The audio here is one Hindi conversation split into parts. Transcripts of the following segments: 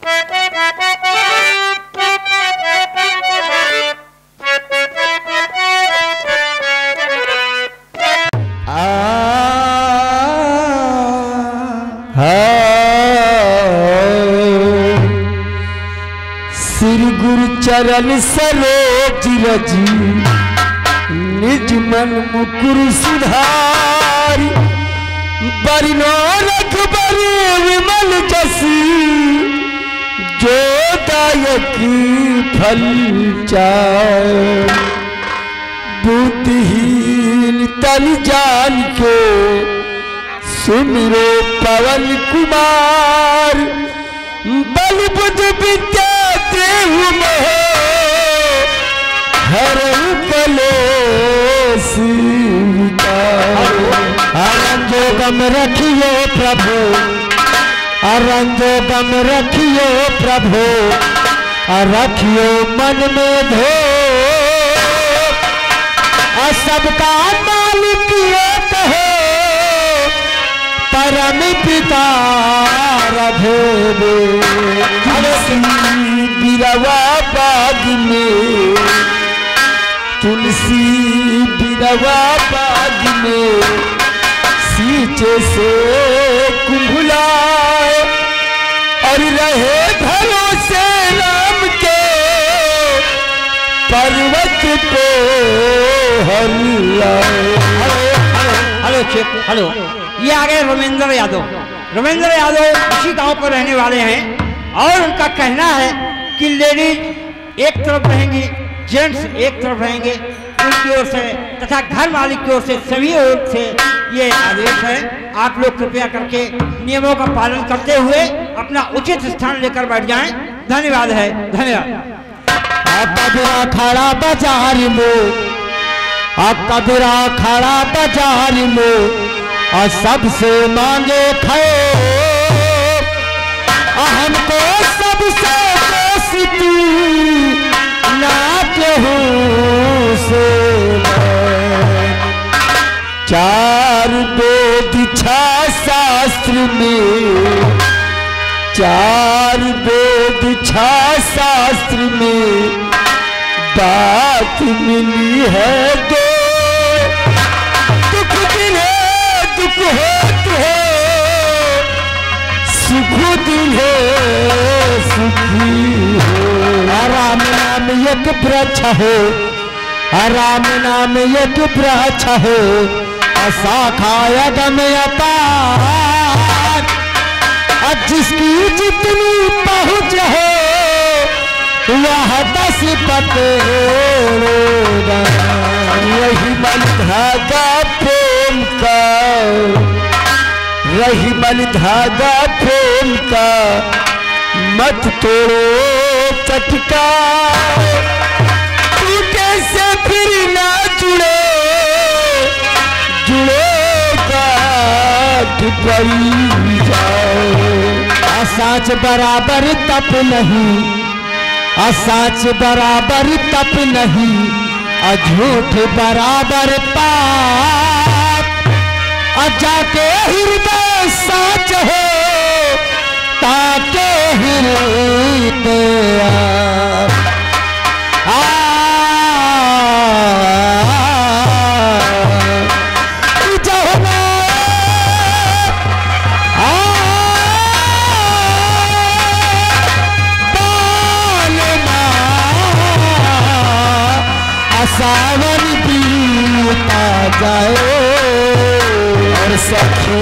श्री गुरु चरण सरोज रजी निज मन मुकुर सुधारी बरिनो रघुबरी विमल जसी जो दायकी फल चाय बुद्धिहीन तन जान के सुमिरो पवन कुमार बल बुद्ध विद्या देहु मोह हर कलेश अरंजोगम रखियो प्रभु अरंजोगम रखियो प्रभु रखियो मन में धो सबका मालिक एक है परम पिता रघुवे बिरवा बाग में तुलसी बिरवा बाग में सींचे से कुंभलाए और रहे घरों से राम के पर्वत पे हेलो ये आ गए रविंद्र यादव। रविंद्र यादव इसी गांव पर रहने वाले हैं और उनका कहना है कि लेडीज एक तरफ रहेंगी, जेंट्स एक तरफ रहेंगे। उनकी ओर से तथा घर मालिक की ओर से सभी ओर से ये आदेश है। आप लोग कृपया करके नियमों का पालन करते हुए अपना उचित स्थान लेकर बैठ जाएं। धन्यवाद है, धन्यवाद। कबीरा खड़ा बाजार में कबीरा खड़ा बाजार में और सबसे मांगे खाए हमको सबसे दोस्ती ना केहू से चार वेद छह शास्त्र में चार वेद छह शास्त्र में बात मिली है दो दुख दिन है दुख होत है सुख दिन है सुखी हो राम नाम एक वृक्ष है राम नाम एक वृक्ष है शाखा यज्ञ अपार जिसकी जितनी पहुँच है वह 10 पते रही बल धागा प्रेम का रही बल धागा प्रेम का मत तोड़ो चटका टूटे से फिर ना जुड़े जुड़ेगा पड़ी जाओ साच बराबर तप नहीं साच बराबर तप नहीं झूठ बराबर पाप जाके हृदय साच हो ताके हृदय सावन बीता जाए और सखी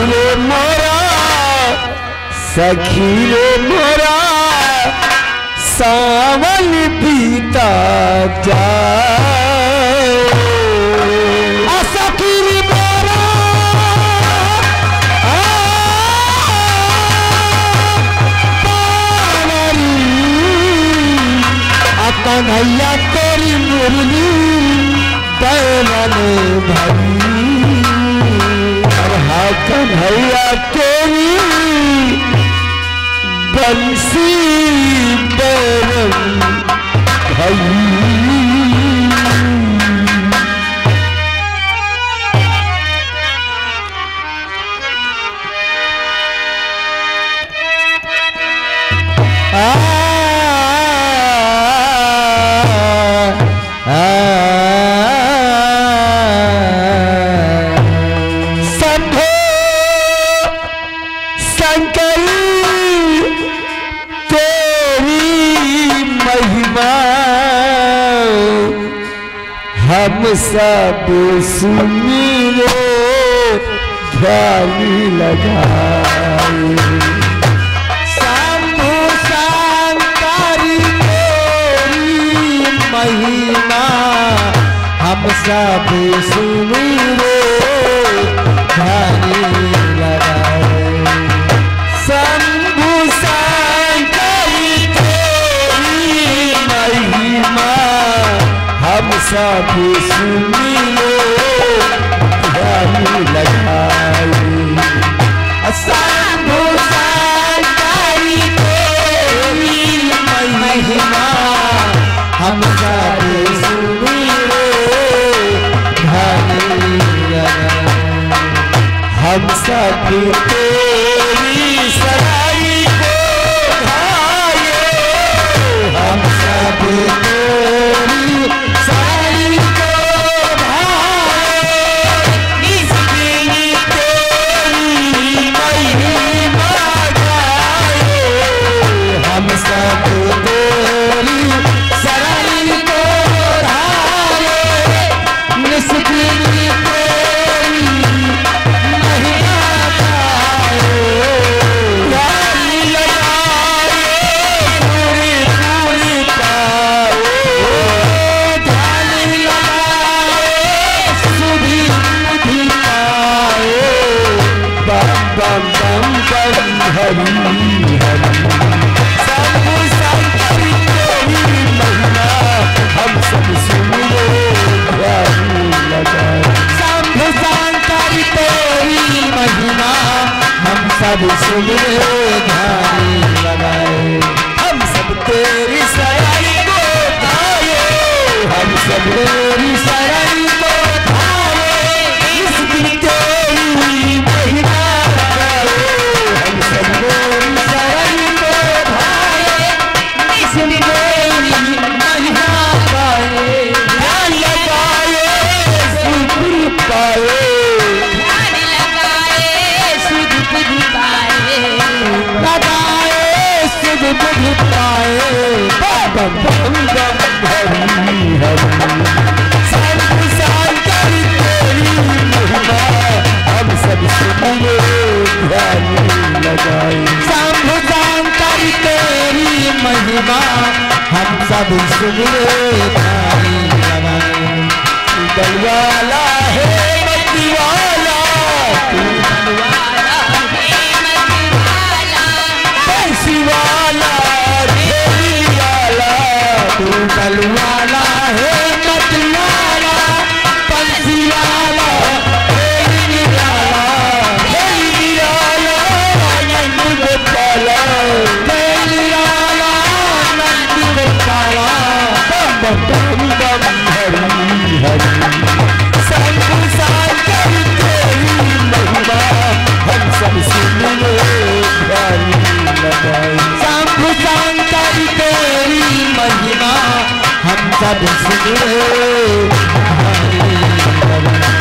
रे मोरा सावन बीता जाए सखी रे मोरा कन्हैया तेरी मुरली बैलने भाई कन्हैया तेरी बंसी बैलन भाई शंभो शंकर तेरी महिमा हम सब सुमिरो ध्यान लगाए। शंभु शंकर तेरी महिमा हम सब सुमिरो ध्यान लगाए। शंभु शंकर तेरी महिमा हम सब सुमिरो ध्यान लगाए। शंभु शंकर तेरी महिमा हम सब सुमिरो ध्यान लगाए। हम सब तेरी सराई को भाए। हम सब तेरी सराई को भाए। इसकी तेरी महिमा गाए। हम सब तेरी सराई को भाए। इसकी सब सुमिरो ध्यान लगाए। हम सब तेरी सराई को भाए। हम सब तेरी सराई को भाए। इसकी तेरी महिमा गाए। हम सब तेरी सराई को भाए। इसकी तेरी महिमा गाए। ध्यान लगाए सुख पाए। बुद्ध पाए। बम बम बम हरि हरि। शंभु शंकर तेरी महिमा हम सब सुमिरो ध्यान लगाए। शंभु शंकर तेरी महिमा हम सब सुमिरो ध्यान लगाए। बलवाला है मतिवाला तू बलवाला है मतिवाला। बंसीवाला तू बलवाला है मतवाला। बंसीवाला तेरी निराला। तेरी निराला आनंद गोपाला। तेरी निराला आनंद गोपाला। बम बम बम हरि हरि। शंभु शंकर तेरी महिमा हम सब सुमिरो ध्यान लगाए। शंभु शंकर तेरी महिमा हम सब सुमिरो ध्यान लगाए।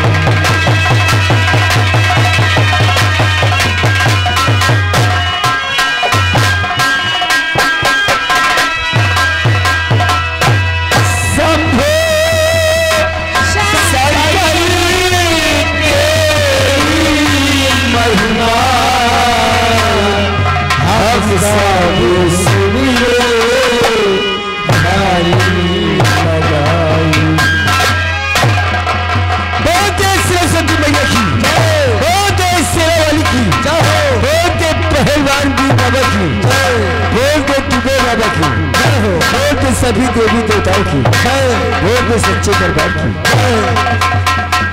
सभी देवी देवताओं की, वो सच्चे दरबार की।